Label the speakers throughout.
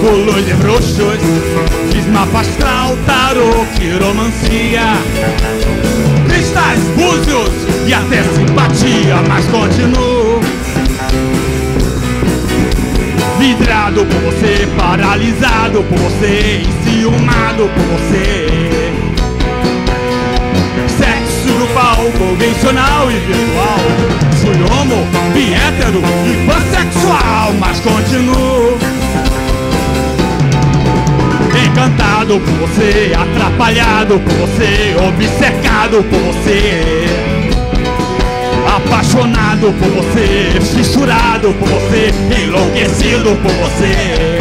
Speaker 1: Bolões de bruxos, desmapa astral, tarô, quiromancia, cristais, búzios e até simpatia, mas continuo vidrado por você, paralisado por você, enciumado por você. Sexo grupal, convencional e virtual. Fui homo, bi hétero e pansexual, mas continuo encantado por você, atrapalhado por você, obcecado por você, apaixonado por você, fissurado por você, enlouquecido por você.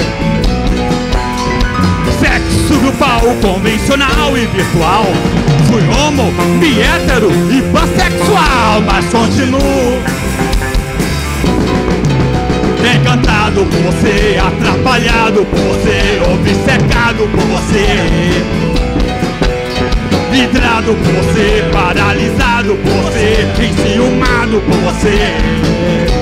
Speaker 1: Sexo grupal, convencional e virtual. Fui homo, bi hétero e pansexual, mas continuo encantado por você, atrapalhado por você, obcecado por você, vidrado por você, paralisado por você, enciumado por você.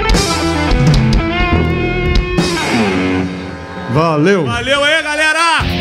Speaker 1: Valeu!
Speaker 2: Valeu aí, galera!